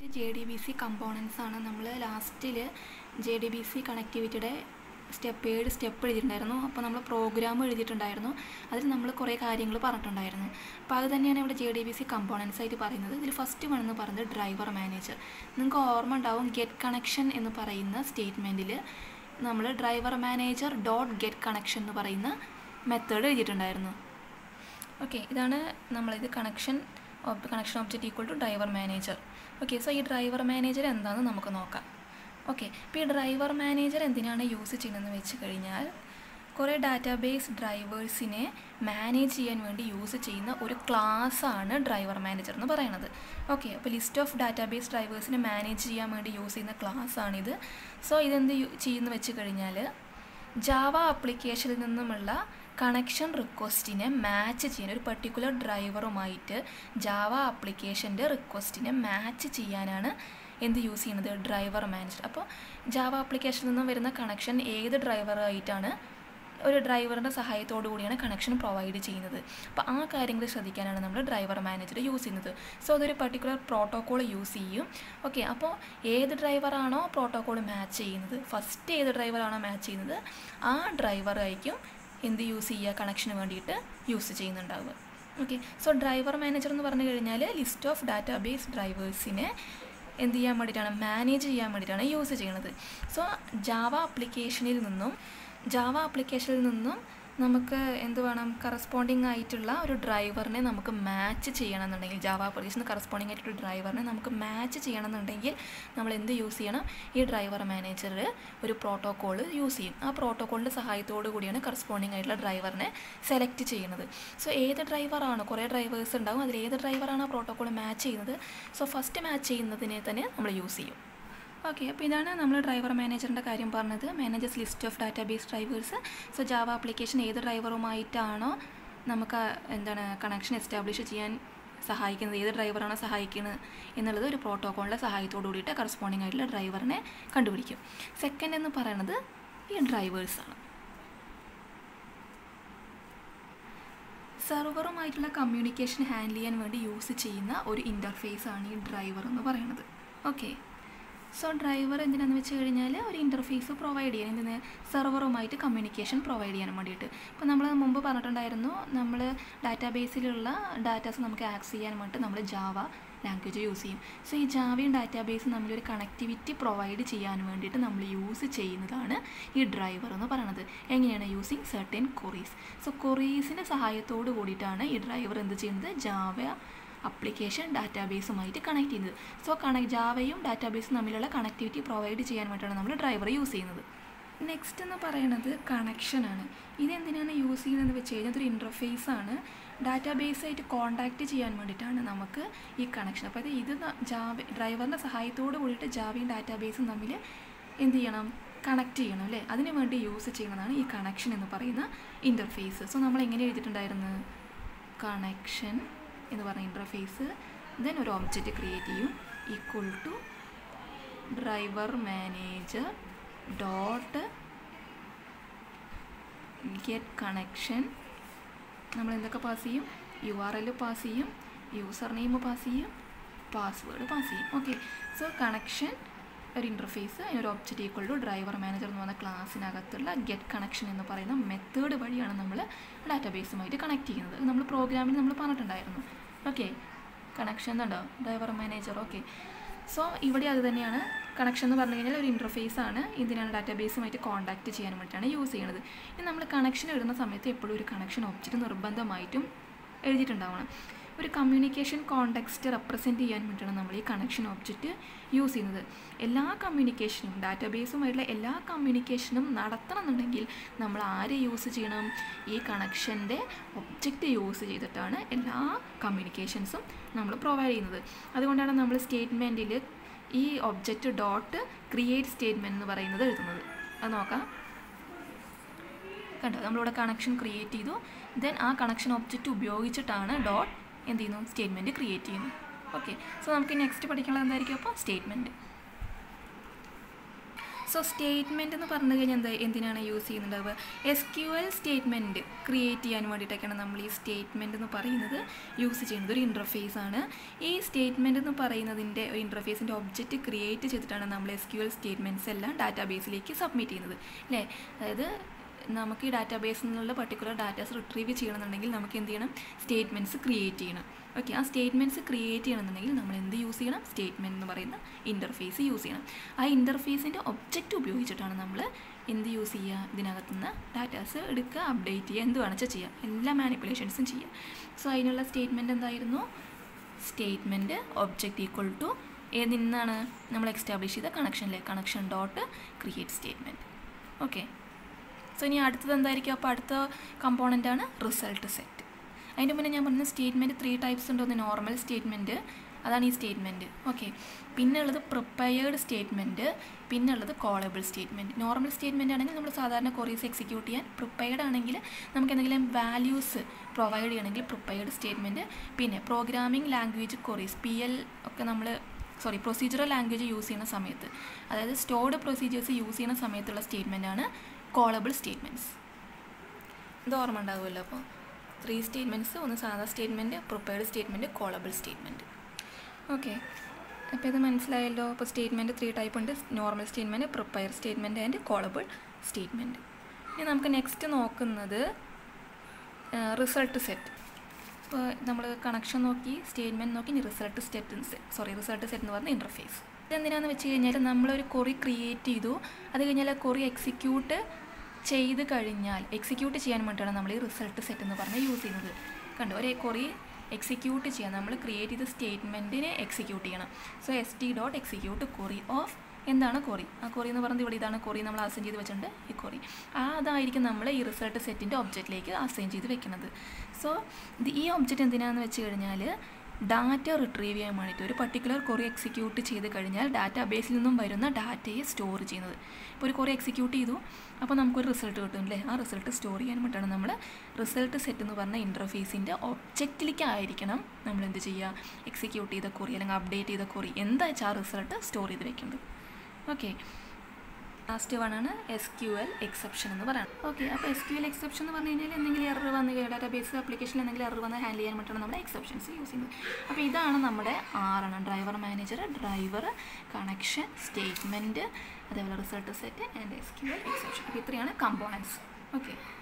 JDBC components ആണ് നമ്മൾ ലാസ്റ്റിൽ JDBC കണക്ടിവിറ്റിയുടെ സ്റ്റെപ്പ് എഴുതിയിട്ടുണ്ടായിരുന്നു. അപ്പോൾ നമ്മൾ പ്രോഗ്രാം എഴുതിയിട്ടുണ്ടായിരുന്നു. അതിൽ നമ്മൾ കുറേ കാര്യങ്ങൾ പറഞ്ഞിട്ടുണ്ടായിരുന്നു. അപ്പോൾ അത് തന്നെയാണ് ഇവിടെ JDBC കമ്പോണൻസ് ആയിട്ട് പറയുന്നത്. ഇതിൽ ഫസ്റ്റ് വൺ എന്ന് പറയുന്നത് ഡ്രൈവർ മാനേജർ. നിങ്ങൾക്ക് ഓർമ്മ ഉണ്ടാവും, ഗെറ്റ് കണക്ഷൻ എന്ന് പറയുന്ന സ്റ്റേറ്റ്മെൻറ്റിൽ നമ്മൾ driver manager dot get connection എന്ന് പറയുന്ന മെത്തേഡ് എഴുതിയിട്ടുണ്ടായിരുന്നു. ഓക്കെ, ഇതാണ് നമ്മളിത് connection object equal to driver manager. Okay, so ഈ ഡ്രൈവർ മാനേജർ എന്താണെന്ന് നമുക്ക് നോക്കാം. ഓക്കെ, ഇപ്പോൾ ഈ ഡ്രൈവർ മാനേജർ എന്തിനാണ് യൂസ് ചെയ്യുന്നതെന്ന് വെച്ച് കഴിഞ്ഞാൽ കുറേ ഡാറ്റാബേസ് ഡ്രൈവേഴ്സിനെ മാനേജ് ചെയ്യാൻ വേണ്ടി യൂസ് ചെയ്യുന്ന ഒരു ക്ലാസ്സാണ് ഡ്രൈവർ മാനേജർ എന്ന് പറയുന്നത്. ഓക്കെ, അപ്പോൾ ലിസ്റ്റ് ഓഫ് ഡാറ്റാബേസ് ഡ്രൈവേഴ്സിനെ മാനേജ് ചെയ്യാൻ വേണ്ടി യൂസ് ചെയ്യുന്ന ക്ലാസ്സാണിത്. സോ ഇതെന്ത് ചെയ്യുന്നു വെച്ച് കഴിഞ്ഞാൽ ജാവ ആപ്ലിക്കേഷനിൽ നിന്നുമുള്ള കണക്ഷൻ റിക്വസ്റ്റിനെ മാച്ച് ചെയ്യാൻ ഒരു പർട്ടിക്കുലർ ഡ്രൈവറുമായിട്ട് ജാവ ആപ്ലിക്കേഷൻ്റെ റിക്വസ്റ്റിനെ മാച്ച് ചെയ്യാനാണ് എന്ത് യൂസ് ചെയ്യുന്നത്, ഡ്രൈവർ മാനേജർ. അപ്പോൾ ജാവ ആപ്ലിക്കേഷനിൽ നിന്നും വരുന്ന കണക്ഷൻ ഏത് ഡ്രൈവറായിട്ടാണ് ഒരു ഡ്രൈവറിൻ്റെ സഹായത്തോടു കൂടിയാണ് കണക്ഷൻ പ്രൊവൈഡ് ചെയ്യുന്നത്. അപ്പോൾ ആ കാര്യങ്ങൾ ശ്രദ്ധിക്കാനാണ് നമ്മൾ ഡ്രൈവർ മാനേജർ യൂസ് ചെയ്യുന്നത്. സോ അതൊരു പർട്ടിക്കുലർ പ്രോട്ടോക്കോൾ യൂസ് ചെയ്യും. ഓക്കെ, അപ്പോൾ ഏത് ഡ്രൈവറാണോ പ്രോട്ടോക്കോൾ മാച്ച് ചെയ്യുന്നത്, ഫസ്റ്റ് ഏത് ഡ്രൈവറാണോ മാച്ച് ചെയ്യുന്നത് ആ ഡ്രൈവറായിരിക്കും എന്ത് യൂസ് ചെയ്യുക, കണക്ഷന് വേണ്ടിയിട്ട് യൂസ് ചെയ്യുന്നുണ്ടാവുക. ഓക്കെ, സോ ഡ്രൈവർ മാനേജർ എന്ന് പറഞ്ഞു കഴിഞ്ഞാൽ ലിസ്റ്റ് ഓഫ് ഡാറ്റാബേസ് ഡ്രൈവേഴ്സിനെ എന്ത് ചെയ്യാൻ വേണ്ടിയിട്ടാണ്, മാനേജ് ചെയ്യാൻ വേണ്ടിയിട്ടാണ് യൂസ് ചെയ്യുന്നത്. സോ ജാവ ആപ്ലിക്കേഷനിൽ നിന്നും നമുക്ക് എന്ത് വേണം, കറസ്പോണ്ടിങ് ആയിട്ടുള്ള ഒരു ഡ്രൈവറിനെ നമുക്ക് മാച്ച് ചെയ്യണമെന്നുണ്ടെങ്കിൽ, ജാവ ആപ്ലിക്കേഷന് കറസ്പോണ്ടിങ് ആയിട്ടൊരു ഡ്രൈവറിനെ നമുക്ക് മാച്ച് ചെയ്യണമെന്നുണ്ടെങ്കിൽ നമ്മൾ എന്ത് യൂസ് ചെയ്യണം, ഈ ഡ്രൈവർ മാനേജർ ഒരു പ്രോട്ടോക്കോൾ യൂസ് ചെയ്യും. ആ പ്രോട്ടോക്കോളിൻ്റെ സഹായത്തോടു കൂടിയാണ് കറസ്പോണ്ടിങ് ആയിട്ടുള്ള ഡ്രൈവറിനെ സെലക്ട് ചെയ്യുന്നത്. സോ ഏത് ഡ്രൈവറാണോ, കുറേ ഡ്രൈവേഴ്സ് ഉണ്ടാകും, അതിൽ ഏത് ഡ്രൈവറാണോ ആ പ്രോട്ടോക്കോൾ മാച്ച് ചെയ്യുന്നത്, സോ ഫസ്റ്റ് മാച്ച് ചെയ്യുന്നതിനെ തന്നെ നമ്മൾ യൂസ് ചെയ്യും. ഓക്കെ, അപ്പോൾ ഇതാണ് നമ്മൾ ഡ്രൈവർ മാനേജറിൻ്റെ കാര്യം പറഞ്ഞത്. Managers list of database drivers. So Java application ഏത് ഡ്രൈവറുമായിട്ടാണോ നമുക്ക് കണക്ഷൻ എസ്റ്റാബ്ലിഷ് ചെയ്യാൻ സഹായിക്കുന്നത്, ഏത് ഡ്രൈവറാണോ സഹായിക്കുന്നത് എന്നുള്ളത് ഒരു പ്രോട്ടോക്കോളിൻ്റെ സഹായത്തോടു കൂടിയിട്ട് കറസ്പോണ്ടിങ് ആയിട്ടുള്ള ഡ്രൈവറിനെ കണ്ടുപിടിക്കും. സെക്കൻഡ് എന്ന് പറയുന്നത് ഈ ഡ്രൈവേഴ്സാണ്. സെർവറുമായിട്ടുള്ള കമ്മ്യൂണിക്കേഷൻ ഹാൻഡിൽ ചെയ്യാൻ വേണ്ടി യൂസ് ചെയ്യുന്ന ഒരു ഇൻ്റർഫേസാണ് ഈ ഡ്രൈവർ എന്ന് പറയുന്നത്. ഓക്കെ, സോ ഡ്രൈവർ എന്തിനാണെന്ന് വെച്ച് കഴിഞ്ഞാൽ ഒരു ഇൻ്റർഫേസ് പ്രൊവൈഡ് ചെയ്യാൻ, എന്തിന്, സെർവറുമായിട്ട് കമ്മ്യൂണിക്കേഷൻ പ്രൊവൈഡ് ചെയ്യാൻ വേണ്ടിയിട്ട്. ഇപ്പോൾ നമ്മൾ മുമ്പ് പറഞ്ഞിട്ടുണ്ടായിരുന്നു, നമ്മൾ ഡാറ്റാബേസിലുള്ള ഡാറ്റാസ് നമുക്ക് ആക്സസ് ചെയ്യാൻ വേണ്ടിയിട്ട് നമ്മൾ ജാവ ലാംഗ്വേജ് യൂസ് ചെയ്യും. സോ ഈ ജാവയും ഡാറ്റാബേസും തമ്മിലൊരു കണക്ടിവിറ്റി പ്രൊവൈഡ് ചെയ്യാൻ വേണ്ടിയിട്ട് നമ്മൾ യൂസ് ചെയ്യുന്നതാണ് ഈ ഡ്രൈവർ എന്ന് പറയുന്നത്. എങ്ങനെയാണ്, യൂസിങ് സർട്ടൻ കൊറീസ്. സോ കൊറീസിൻ്റെ സഹായത്തോട് കൂടിയിട്ടാണ് ഈ ഡ്രൈവർ എന്ത് ചെയ്യുന്നത്, ജാവ ആപ്ലിക്കേഷൻ ഡാറ്റാബേസുമായിട്ട് കണക്ട് ചെയ്യുന്നത്. സോ ജാവയും ഡാറ്റാബേസും തമ്മിലുള്ള കണക്ടിവിറ്റി പ്രൊവൈഡ് ചെയ്യാൻ വേണ്ടിയിട്ടാണ് നമ്മൾ ഡ്രൈവർ യൂസ് ചെയ്യുന്നത്. നെക്സ്റ്റ് എന്ന് പറയുന്നത് കണക്ഷനാണ്. ഇതെന്തിനാണ് യൂസ് ചെയ്യുന്നതെന്ന് വെച്ച് കഴിഞ്ഞാൽ ഇതൊരു ഇൻ്റർഫേസാണ്. ഡാറ്റാബേസായിട്ട് കോൺടാക്റ്റ് ചെയ്യാൻ വേണ്ടിയിട്ടാണ് നമുക്ക് ഈ കണക്ഷൻ. അപ്പോൾ ഇത് ഡ്രൈവറിൻ്റെ സഹായത്തോട് കൂടിയിട്ട് ജാവയും ഡാറ്റാബേസും തമ്മിൽ എന്ത് ചെയ്യണം, കണക്ട് ചെയ്യണം അല്ലേ, അതിന് വേണ്ടി യൂസ് ചെയ്യുന്നതാണ് ഈ കണക്ഷൻ എന്ന് പറയുന്ന ഇൻ്റർഫേസ്. സോ നമ്മൾ എങ്ങനെ എഴുതിയിട്ടുണ്ടായിരുന്നു, കണക്ഷൻ എന്ന് പറഞ്ഞ ഇൻ്റർഫേസ്, ദെൻ ഒരു ഒബ്ജക്റ്റ് ക്രിയേറ്റ് ചെയ്യും equal to driver manager dot get connection. നമ്മൾ എന്തൊക്കെ പാസ് ചെയ്യും, URL പാസ് ചെയ്യും, യൂസർ നെയിം പാസ് ചെയ്യും, പാസ്വേഡ് പാസ് ചെയ്യും. ഓക്കെ, സോ കണക്ഷൻ ഒരു ഇൻ്റർഫേസ്, അതിനൊരു object equal to driver manager എന്ന് പറഞ്ഞ ക്ലാസ്സിനകത്തുള്ള ഗെറ്റ് കണക്ഷൻ എന്ന് പറയുന്ന മെത്തേഡ് വഴിയാണ് നമ്മൾ ഡാറ്റാബേസുമായിട്ട് കണക്ട് ചെയ്യുന്നത്. നമ്മൾ പ്രോഗ്രാമിൽ നമ്മൾ പറഞ്ഞിട്ടുണ്ടായിരുന്നു. ഓക്കെ, കണക്ഷൻ എന്നുണ്ടോ, ഡ്രൈവർ മാനേജർ. ഓക്കെ, സോ ഇവിടെ അത് തന്നെയാണ്. കണക്ഷൻ എന്ന് പറഞ്ഞു കഴിഞ്ഞാൽ ഒരു ഇൻ്റർഫേസാണ്. ഇതിനാണ് ഡാറ്റാബേസുമായിട്ട് കോൺടാക്റ്റ് ചെയ്യാൻ വേണ്ടിയിട്ടാണ് യൂസ് ചെയ്യുന്നത്. ഇനി നമ്മൾ കണക്ഷൻ എഴുതുന്ന സമയത്ത് എപ്പോഴും ഒരു കണക്ഷൻ ഒബ്ജക്റ്റ് നിർബന്ധമായിട്ടും എഴുതിയിട്ടുണ്ടാവണം. ഒരു കമ്മ്യൂണിക്കേഷൻ കോണ്ടെക്സ്റ്റ് റെപ്രസെൻറ്റ് ചെയ്യാൻ വേണ്ടിയിട്ടാണ് നമ്മൾ ഈ കണക്ഷൻ ഒബ്ജക്റ്റ് യൂസ് ചെയ്യുന്നത്. എല്ലാ കമ്മ്യൂണിക്കേഷനും, ഡാറ്റാബേസുമായിട്ടുള്ള എല്ലാ കമ്മ്യൂണിക്കേഷനും നടത്തണമെന്നുണ്ടെങ്കിൽ നമ്മൾ ആരെ യൂസ് ചെയ്യണം, ഈ കണക്ഷൻ്റെ ഒബ്ജക്റ്റ് യൂസ് ചെയ്തിട്ടാണ് എല്ലാ കമ്മ്യൂണിക്കേഷൻസും നമ്മൾ പ്രൊവൈഡ് ചെയ്യുന്നത്. അതുകൊണ്ടാണ് നമ്മൾ സ്റ്റേറ്റ്മെൻറ്റിൽ ഈ ഒബ്ജക്റ്റ് ഡോട്ട് ക്രിയേറ്റ് സ്റ്റേറ്റ്മെൻറ്റ് എന്ന് പറയുന്നത് എഴുതുന്നത്. അത് നോക്കാം, കണ്ടോ, നമ്മളിവിടെ കണക്ഷൻ ക്രിയേറ്റ് ചെയ്തു, ദെൻ ആ കണക്ഷൻ ഒബ്ജക്റ്റ് ഉപയോഗിച്ചിട്ടാണ് ഡോട്ട് എന്ത് ചെയ്യുന്നു, സ്റ്റേറ്റ്മെൻറ്റ് ക്രിയേറ്റ് ചെയ്യുന്നു. ഓക്കെ, സോ നമുക്ക് നെക്സ്റ്റ് പഠിക്കാനുള്ളത് എന്തായിരിക്കും, അപ്പോൾ സ്റ്റേറ്റ്മെൻറ്റ്. സോ സ്റ്റേറ്റ്മെൻറ്റ് എന്ന് പറഞ്ഞു കഴിഞ്ഞാൽ എന്തിനാണ് യൂസ് ചെയ്യുന്നുണ്ടാവുക? SQL സ്റ്റേറ്റ്മെൻറ്റ് ക്രിയേറ്റ് ചെയ്യാൻ വേണ്ടിയിട്ടൊക്കെയാണ് നമ്മൾ ഈ സ്റ്റേറ്റ്മെൻറ്റ് എന്ന് പറയുന്നത് യൂസ് ചെയ്യുന്നത്. ഒരു ഇൻ്റർഫേസ് ആണ്. ഈ സ്റ്റേറ്റ്മെൻറ്റ് എന്ന് പറയുന്നതിൻ്റെ ഒരു ഇൻ്റർഫേസിൻ്റെ ഒബ്ജക്റ്റ് ക്രിയേറ്റ് ചെയ്തിട്ടാണ് നമ്മൾ SQL സ്റ്റേറ്റ്മെൻറ്റ്സ് എല്ലാം ഡാറ്റാബേസിലേക്ക് സബ്മിറ്റ് ചെയ്യുന്നത് അല്ലേ? അതായത് നമുക്ക് ഈ ഡാറ്റാബേസിൽ നിന്നുള്ള പർട്ടിക്കുലർ ഡാറ്റാസ് റിട്രീവ് ചെയ്യണമെന്നുണ്ടെങ്കിൽ നമുക്ക് എന്ത് ചെയ്യണം? സ്റ്റേറ്റ്മെൻറ്റ്സ് ക്രിയേറ്റ് ചെയ്യണം. ഓക്കെ, ആ സ്റ്റേറ്റ്മെൻറ്റ്സ് ക്രിയേറ്റ് ചെയ്യണമെന്നുണ്ടെങ്കിൽ നമ്മൾ എന്ത് യൂസ് ചെയ്യണം? സ്റ്റേറ്റ്മെൻറ്റ് എന്ന് പറയുന്ന ഇൻ്റർഫേസ് യൂസ് ചെയ്യണം. ആ ഇൻ്റർഫേസിൻ്റെ ഒബ്ജക്റ്റ് ഉപയോഗിച്ചിട്ടാണ് നമ്മൾ എന്ത് യൂസ് ചെയ്യുക? ഇതിനകത്തുനിന്ന് ഡാറ്റാസ് എടുക്കുക, അപ്ഡേറ്റ് ചെയ്യുക, എന്ത് വേണമെന്ന് വെച്ചാൽ ചെയ്യുക, എല്ലാ മാനിപ്പുലേഷൻസും ചെയ്യുക. സോ അതിനുള്ള സ്റ്റേറ്റ്മെൻറ്റ് എന്തായിരുന്നു? സ്റ്റേറ്റ്മെൻറ്റ് ഒബ്ജക്റ്റ് ഈക്വൽ ടു ഏതിൽ നിന്നാണ് നമ്മൾ എക്സ്റ്റാബ്ലിഷ് ചെയ്ത കണക്ഷനിലെ connection dot create statement. Okay, so ഇനി അടുത്തത് എന്തായിരിക്കും? അപ്പോൾ അടുത്ത കമ്പോണൻ്റാണ് റിസൾട്ട് സെറ്റ്. അതിൻ്റെ മുന്നേ ഞാൻ പറഞ്ഞ സ്റ്റേറ്റ്മെൻറ്റ് 3 ടൈപ്സ് ഉണ്ട്. ഒന്ന് നോർമൽ സ്റ്റേറ്റ്മെൻറ്റ്, അതാണ് ഈ സ്റ്റേറ്റ്മെൻറ്റ്. ഓക്കെ, പിന്നെ ഉള്ളത് പ്രിപ്പയർഡ് സ്റ്റേറ്റ്മെൻറ്റ്, പിന്നെ ഉള്ളത് കോളബിൾ സ്റ്റേറ്റ്മെൻറ്റ്. നോർമൽ സ്റ്റേറ്റ്മെൻറ്റ് ആണെങ്കിൽ നമ്മൾ സാധാരണ ക്വറീസ് എക്സിക്യൂട്ട് ചെയ്യാൻ, പ്രിപ്പയർഡ് ആണെങ്കിൽ നമുക്ക് എന്തെങ്കിലും വാല്യൂസ് പ്രൊവൈഡ് ചെയ്യണമെങ്കിൽ പ്രിപ്പയർഡ് സ്റ്റേറ്റ്മെൻറ്റ്. പിന്നെ പ്രോഗ്രാമിംഗ് ലാംഗ്വേജ് ക്വറീസ് PL ഒക്കെ നമ്മൾ പ്രൊസീജിയറൽ ലാംഗ്വേജ് യൂസ് ചെയ്യുന്ന സമയത്ത്, അതായത് സ്റ്റോർഡ് പ്രൊസീജിയേഴ്സ് യൂസ് ചെയ്യുന്ന സമയത്തുള്ള സ്റ്റേറ്റ്മെൻറ്റാണ് കോളബിൾ സ്റ്റേറ്റ്മെൻറ്റ്സ്. ഇത് ഓർമ്മ ഉണ്ടാകുമല്ലോ. അപ്പോൾ 3 സ്റ്റേറ്റ്മെൻറ്റ്സ്, ഒന്ന് സാധാ statement, prepared statement, callable statement. Okay, അപ്പോൾ ഇത് മനസ്സിലായല്ലോ. അപ്പോൾ സ്റ്റേറ്റ്മെൻറ്റ് 3 ടൈപ്പ് ഉണ്ട്: normal statement, prepare statement and callable statement. ഇനി നമുക്ക് നെക്സ്റ്റ് നോക്കുന്നത് റിസൾട്ട് സെറ്റ്. ഇപ്പോൾ നമ്മൾ കണക്ഷൻ നോക്കി, സ്റ്റേറ്റ്മെൻറ്റ് നോക്കി, ഇനി റിസൾട്ട് സെറ്റ് എന്ന് പറഞ്ഞ ഇൻ്റർഫേസ്. ഇതെന്തിനാണെന്ന് വെച്ച് കഴിഞ്ഞാൽ നമ്മളൊരു ക്വറി ക്രിയേറ്റ് ചെയ്തു, അത് കഴിഞ്ഞാൽ ആ ക്വറി എക്സിക്യൂട്ട് ചെയ്യാൻ വേണ്ടിയിട്ടാണ് നമ്മൾ ഈ റിസൾട്ട് സെറ്റ് എന്ന് പറഞ്ഞ് യൂസ് ചെയ്യുന്നത്. കണ്ടു, ഒരു ക്വറി എക്സിക്യൂട്ട് ചെയ്യാൻ നമ്മൾ ക്രിയേറ്റ് ചെയ്ത സ്റ്റേറ്റ്മെൻറ്റിനെ എക്സിക്യൂട്ട് ചെയ്യണം. സോ st.execute ക്വറി ഓഫ് എന്താണ് ക്വറി? ആ ക്വറി എന്ന് പറയുന്നത് ഇവിടെ ഇതാണ് ക്വറി നമ്മൾ അസൈൻ ചെയ്ത് വെച്ചിട്ടുണ്ട്, ഈ ക്വറി. അതായിരിക്കും നമ്മൾ ഈ റിസൾട്ട് സെറ്റിൻ്റെ ഒബ്ജക്റ്റിലേക്ക് അസൈൻ ചെയ്ത് വെക്കുന്നത്. സോ ഈ ഒബ്ജക്റ്റ് എന്തിനാണെന്ന് വെച്ച് കഴിഞ്ഞാൽ ഡാറ്റ റിട്രീവ് ചെയ്യാൻ വേണ്ടിയിട്ട്, ഒരു പർട്ടിക്കുലർ ക്വറി എക്സിക്യൂട്ട് ചെയ്ത് കഴിഞ്ഞാൽ ഡാറ്റാബേസിൽ നിന്നും വരുന്ന ഡാറ്റയെ സ്റ്റോർ ചെയ്യുന്നത്. ഇപ്പോൾ ഒരു ക്വറി എക്സിക്യൂട്ട് ചെയ്തു, അപ്പോൾ നമുക്കൊരു റിസൾട്ട് കിട്ടും അല്ലേ? ആ റിസൾട്ട് സ്റ്റോർ ചെയ്യാൻ വേണ്ടിയിട്ടാണ് നമ്മൾ റിസൾട്ട് സെറ്റ് എന്ന് പറഞ്ഞ ഇൻ്റർഫേസിൻ്റെ ഒബ്ജക്റ്റിലേക്കായിരിക്കണം നമ്മൾ എന്ത് ചെയ്യുക? എക്സിക്യൂട്ട് ചെയ്ത ക്വറി അല്ലെങ്കിൽ അപ്ഡേറ്റ് ചെയ്ത ക്വറി എന്താ വെച്ചാൽ ആ റിസൾട്ട് സ്റ്റോർ ചെയ്ത് വെക്കുന്നത്. ഓക്കെ, ലാസ്റ്റ് വണ്ണാണ് SQL എക്സെപ്ഷൻ എന്ന് പറയുന്നത്. ഓക്കെ, അപ്പോൾ SQL എക്സെപ്ഷൻ എന്ന് പറഞ്ഞു കഴിഞ്ഞാൽ എന്തെങ്കിലും എറർ വന്ന് ഡാറ്റാബേസ് ആപ്ലിക്കേഷനിൽ എന്തെങ്കിലും എറർ വന്ന് ഹാൻഡിൽ ചെയ്യാൻ വേണ്ടിയിട്ടാണ് നമ്മുടെ എക്സെപ്ഷൻസ് യൂസ് ചെയ്യുന്നത്. അപ്പോൾ ഇതാണ് നമ്മുടെ 6 driver manager, driver, connection, statement, അതേപോലെ result set and SQL exception. അപ്പോൾ ഇത്രയാണ് കമ്പോണൻസ്. ഓക്കെ.